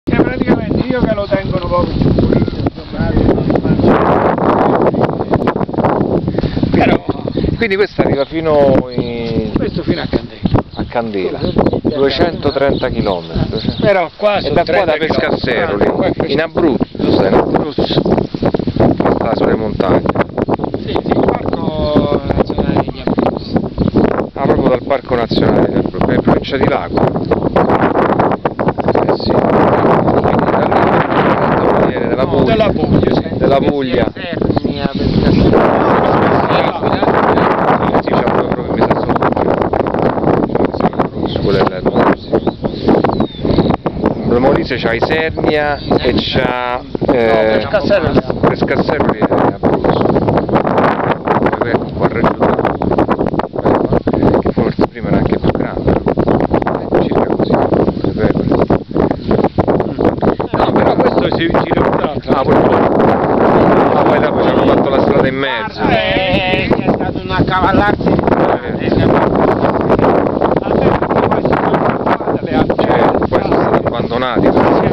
Praticamente io che lo tengono proprio più pulito, però Quindi questo arriva fino questo fino a Candela. a Candela, 230 km. Però qua E sono da qua da 30 Pescassero, chilometri. lì, in Abruzzo, stai in Abruzzo, che sta sulle montagne. Sì, il Parco Nazionale di Abruzzo. Ah, proprio dal Parco Nazionale di Abruzzo, è in provincia di Lago. Sì. Della Puglia. Della Puglia, sì. Della Puglia. Sernia, Pescassero. Sì, c'ha proprio, mi sa solo quello è il Molise c'ha Isernia e c'ha Pescassero lì è Abruzzo. Ecco qua che forse prima era anche più grande, circa così, No, però questo si gira poi dopo ci hanno fatto la strada in mezzo. è stato un accavallarsi di Poi sono stati abbandonati.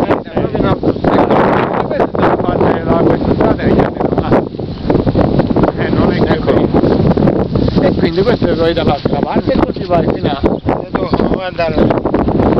Non è che e quindi questo lo vai dall'altra parte e così vai fino a dove andare.